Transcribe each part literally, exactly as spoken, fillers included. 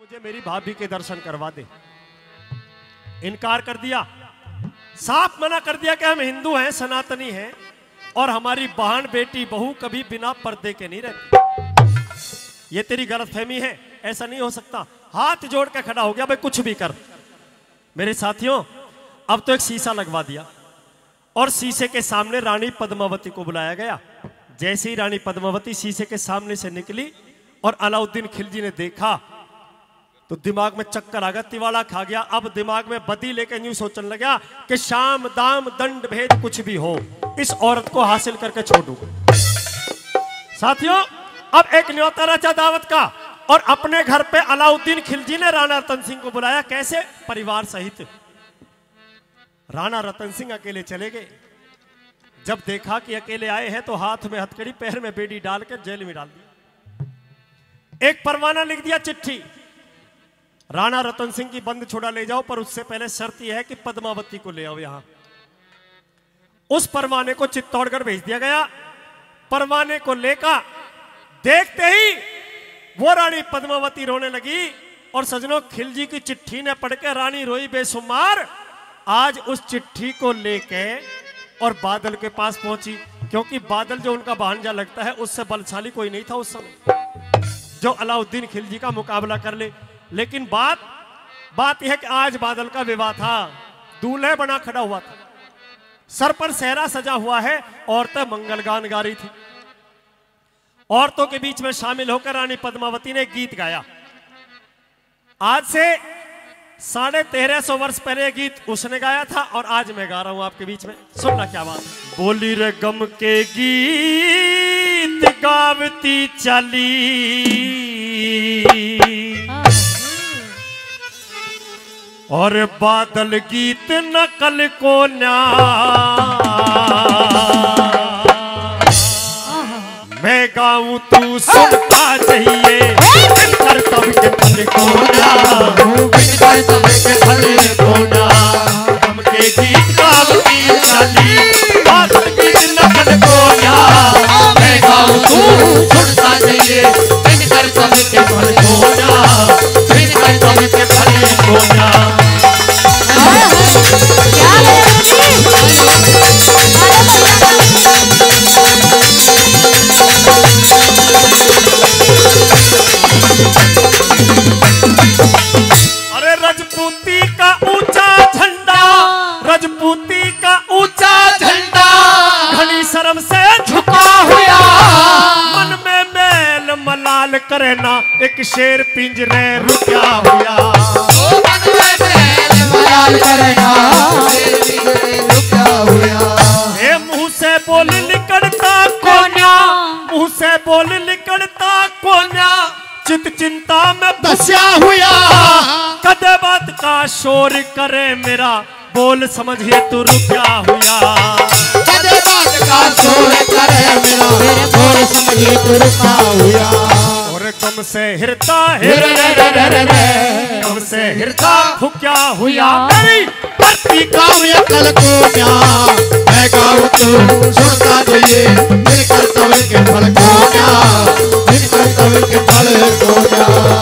मुझे मेरी भाभी के दर्शन करवा दे। इनकार कर दिया, साफ मना कर दिया कि हम हिंदू हैं, सनातनी हैं और हमारी बहन बेटी बहू कभी बिना पर्दे के नहीं रहती। ये तेरी गलतफहमी है, ऐसा नहीं हो सकता। हाथ जोड़ के खड़ा हो गया, भाई कुछ भी कर। मेरे साथियों, अब तो एक शीशा लगवा दिया और शीशे के सामने रानी पद्मावती को बुलाया गया। जैसे ही रानी पद्मावती शीशे के सामने से निकली और अलाउद्दीन खिलजी ने देखा तो दिमाग में चक्कर आ गया, तिवाड़ा खा गया। अब दिमाग में बदी लेकर यूं सोचने लगा कि शाम दाम दंड भेद कुछ भी हो, इस औरत को हासिल करके छोड़ूंगा। साथियों, अब एक न्योता रचा दावत का और अपने घर पे अलाउद्दीन खिलजी ने राणा रतन सिंह को बुलाया। कैसे? परिवार सहित। राणा रतन सिंह अकेले चले गए। जब देखा कि अकेले आए हैं तो हाथ में हथकड़ी, पैर में बेड़ी डालकर जेल में डाल दिया। एक परवाना लिख दिया, चिट्ठी, राणा रतन सिंह की बंद छोड़ा ले जाओ, पर उससे पहले शर्त यह है कि पद्मावती को ले आओ यहां। उस परवाने को चित्तौड़गढ़ भेज दिया गया। परवाने को लेकर देखते ही वो रानी पद्मावती रोने लगी और सजनों, खिलजी की चिट्ठी ने पढ़ के रानी रोई बेशुमार। आज उस चिट्ठी को लेके और बादल के पास पहुंची, क्योंकि बादल जो उनका भांजा लगता है उससे बलशाली कोई नहीं था उस समय जो अलाउद्दीन खिलजी का मुकाबला कर ले। लेकिन बात बात यह है कि आज बादल का विवाह था, दूल्हे बना खड़ा हुआ था, सर पर सेहरा सजा हुआ है, औरतें मंगलगान गा रही थी। औरतों के बीच में शामिल होकर रानी पद्मावती ने गीत गाया। आज से साढ़े तेरह सौ वर्ष पहले गीत उसने गाया था और आज मैं गा रहा हूं आपके बीच में। सुनना क्या बात। बोली रे गम के गीत गावती चली, और बादल गीत नकल को न्या, मैं गाऊं तू सुनता चाहिए, कर तब के फल को न्या, कर तब के फल को न्या। गम के गीत गावती चली, बादल गीत नकल को न्या, मैं गाऊं तू सुनता चाहिए, कर तब के फल को न्या, कर तब के फल को न्या। अरे रजपूती का ऊंचा झंडा, रजपूती का ऊंचा झंडा, घनी शर्म से झुका हुआ, मन में मेल मलाल करे ना, एक शेर पिंजरे रुका हुआ, मन में मेल मलाल करे ना, शेर पिंजरे रुका हुआ। ए मुंह से बोल निकलता कोन्या, मुंह से बोल निकलता कोन्या, चित चिंता में फंसा हुआ, कदे बात का शोर करे मेरा, बोल समझिए तू रुका हुआ, कदे बात का शोर करे मेरा, बोल समझिए तू रुका हुआ। और कम से हिरता हिर कम से हिरता फुक्या हुआ, मेरी धरती का कल को क्या, मैं गाऊं तू सुनता चाहिए, मेरे कर्तव्य के फल को क्या, मेरे कर्तव्य के फल को क्या।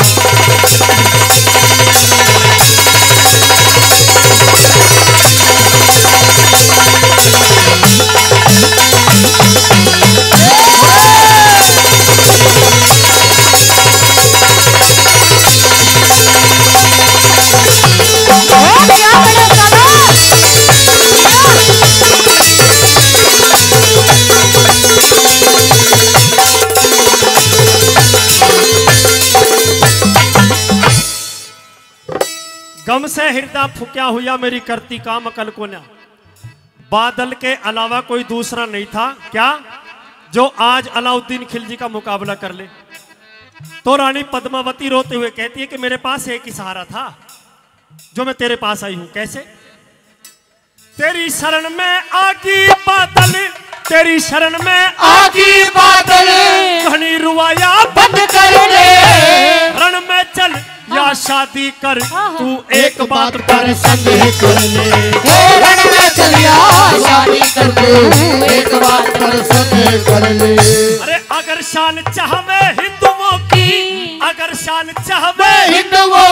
गम से हृदय फुक्या हुआ, मेरी करती काम अकल को न्या। बादल के अलावा कोई दूसरा नहीं था क्या जो आज अलाउद्दीन खिलजी का मुकाबला कर ले। तो रानी पद्मावती रोते हुए कहती है कि मेरे पास एक ही सहारा था जो मैं तेरे पास आई हूं। कैसे? तेरी शरण में आगी बादल, तेरी शरण में आगी बादल, घनी रुआया बंद कर दे, रण में चल या शादी कर, तू एक बात पर संदेह कर ले, रण में चल या शादी कर, तू एक बात पर संदेह कर ले। अरे अगर शान चाहवे हिंदुओं की, अगर शान चाहवे हिंदुओं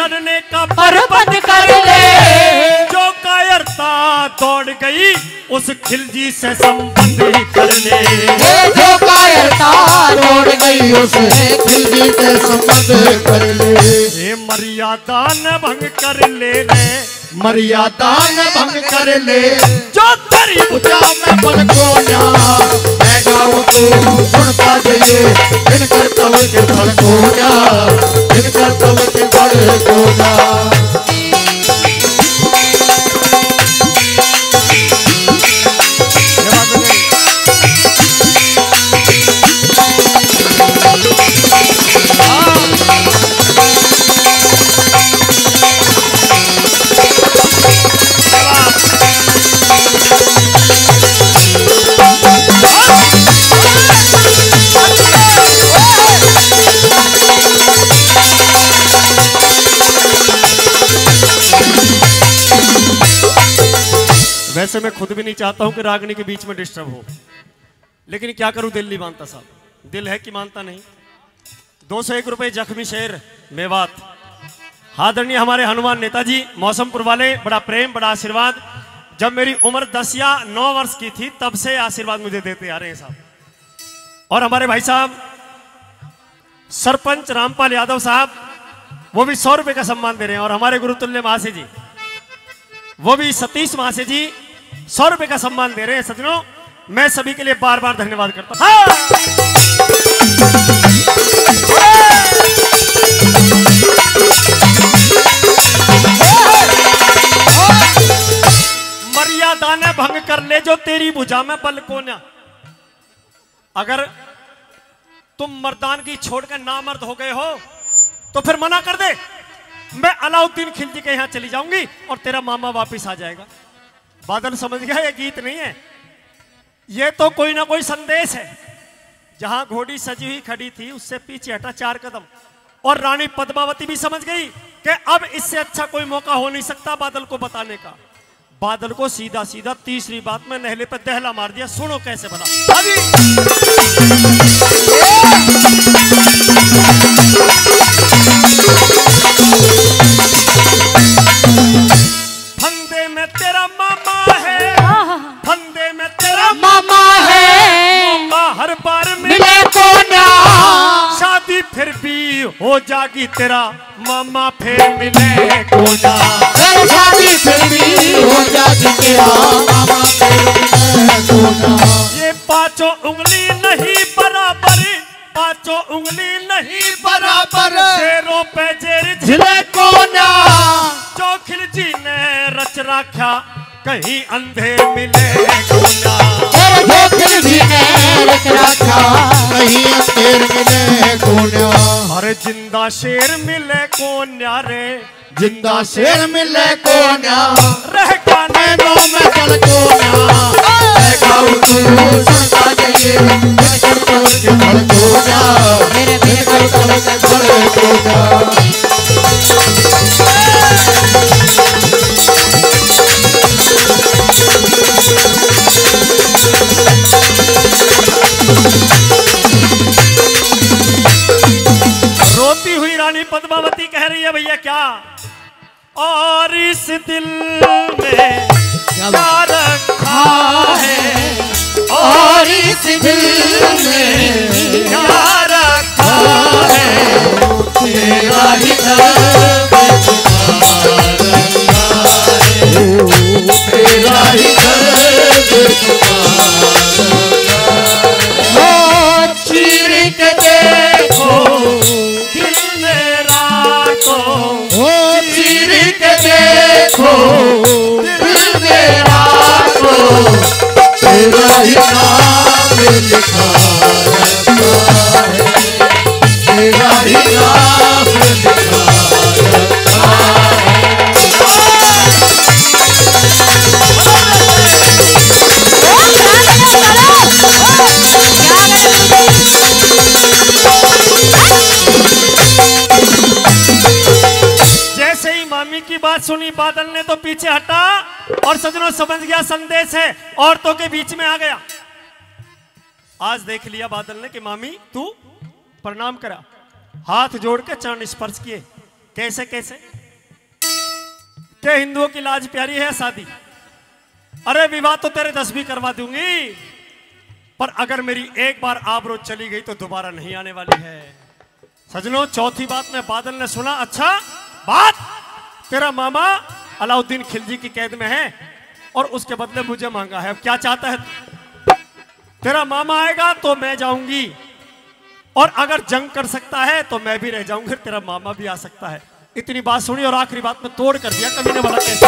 लड़ने का बर्बाद कर ले। जो कायरता दौड़ गई उस खिलजी से संबंध ही कर ले। जो कायरता दौड़ गई उसे खिलजी से संबंध कर ले। ये मर्यादा न भंग कर ले रे, मर्यादा न भंग कर ले। जो तेरी पूजा में पल को ना मैं गाऊं तू सुनता जाइए। इन कर्तव्य के फल को ना, इन कर्तव्य के फल को ना। वैसे मैं खुद भी नहीं चाहता हूं कि रागनी के बीच में डिस्टर्ब हो, लेकिन क्या करूं, दिल नहीं मानता साहब। दिल है कि मानता नहीं। दो सौ एक रुपए जख्मी शेर मेवात। आदरणीय हमारे हनुमान नेताजी मौसमपुर वाले, बड़ा प्रेम बड़ा आशीर्वाद। जब मेरी उम्र दस या नौ वर्ष की थी तब से आशीर्वाद मुझे देते आ रहे हैं साहब। और हमारे भाई साहब सरपंच रामपाल यादव साहब, वो भी सौ रुपए का सम्मान दे रहे हैं। और हमारे गुरुतुल्य महाशय जी, वो भी सतीश महाशय जी सौ रुपए का सम्मान दे रहे हैं। सज्जनों, मैं सभी के लिए बार बार धन्यवाद करता हूं। हाँ! मर्यादा ने भंग कर ले जो तेरी भुजा में बल को ना। अगर तुम मर्दान की छोड़कर नामर्द हो गए हो तो फिर मना कर दे। मैं अलाउद्दीन खिलजी के यहां चली जाऊंगी और तेरा मामा वापस आ जाएगा। बादल समझ गया, ये गीत नहीं है, ये तो कोई ना कोई संदेश है। जहां घोड़ी सजी हुई खड़ी थी उससे पीछे हटा चार कदम। और रानी पद्मावती भी समझ गई कि अब इससे अच्छा कोई मौका हो नहीं सकता बादल को बताने का। बादल को सीधा सीधा तीसरी बात में नहले पर दहला मार दिया। सुनो कैसे बना। फंदे में तेरा मामा है, फंदे में तेरा मामा है। मामा हर बार मिले को ना, शादी फिर भी हो जागी तेरा मामा फिर मिले को ना। शादी फिर भी हो जागी तेरा मामा फिर मिले को ना। ये पांचों उंगली नहीं बराबर, पांचों उंगली नहीं बराबर। शेरों पे जेर झिले को ना, जो खिलजी ने रच रखा कहीं अंधे मिले को ना। जो खिलजी ने रच रखा कहीं अंधे मिले को ना। अरे जिंदा शेर मिले को ना रे, जिंदा शेर मिले को ना। रह गाने दो में चल को ना, मैं गाऊं तू सुनता जाइए। मेरे कर्तव्य के फल को ना, मेरे कर्तव्य के फल को ना। रोती हुई रानी पद्मावती कह रही है, भैया क्या, और इस दिल में क्या रखा है, और इस दिल में क्या रखा है, तेरा ही दर्द तेरा ही दर्द चीर के देखो दिल मेरा तो, ओ चीर के देखो दिल मेरा तो, तेरा ही नाम लिखा रहता है, तेरा ही नाम लिखा रहता है। जैसे ही मामी की बात सुनी बादल ने तो पीछे हटा और सजनों समझ गया संदेश है, औरतों के बीच में आ गया। आज देख लिया बादल ने कि मामी तू प्रणाम करा, हाथ जोड़ के चरण स्पर्श किए। कैसे कैसे के हिंदुओं की लाज प्यारी है शादी। अरे विवाह तो तेरे दस भी करवा दूंगी, पर अगर मेरी एक बार आबरू चली गई तो दोबारा नहीं आने वाली है। सजनों, चौथी बात में बादल ने सुना। अच्छा बात, तेरा मामा अलाउद्दीन खिलजी की कैद में है और उसके बदले मुझे मांगा है। अब क्या चाहता है? तेरा मामा आएगा तो मैं जाऊंगी, और अगर जंग कर सकता है तो मैं भी रह जाऊंगी, तेरा मामा भी आ सकता है। इतनी बात सुनी और आखिरी बात में तोड़ कर दिया कभी ने बोला कैसे।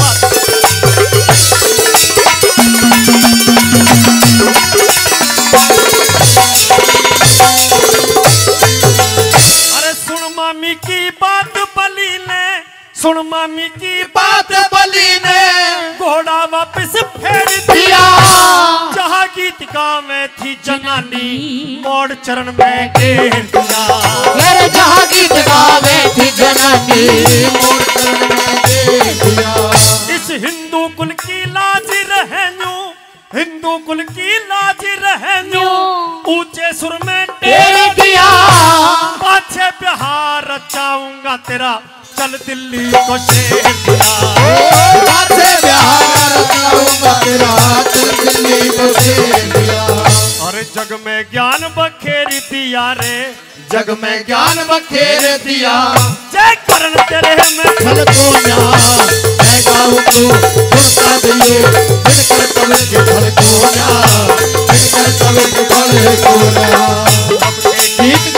अरे सुन मामी की बात बली ने, सुन मामी की बात बली ने घोड़ा वापस फेर दिया। जहाँ गीत में थी जनानी मोड़ चरण में घेर दिया। मेरे जहाँ गीत गावे थी जनानी मोड़ चरण में घेर दिया। इस हिंदू कुल की लाज रहनू, हिंदू कुल की लाज रहनू ऊंचे सुर में टेर दिया। पाछे बिहार रचाऊंगा तेरा, चल दिल्ली को शेर दिया। पाछे बिहार रचाऊंगा तेरा, चल दिल्ली को शेर दिया। अरे जग में ज्ञान बखेर दिया रे, जग में ज्ञान बखेर दिया। जय करण तेरे में फल को ना मैं गाऊं तो सुनता दिए, बिनकर कवि के फल को ना, बिनकर कवि के फल को ना। गीत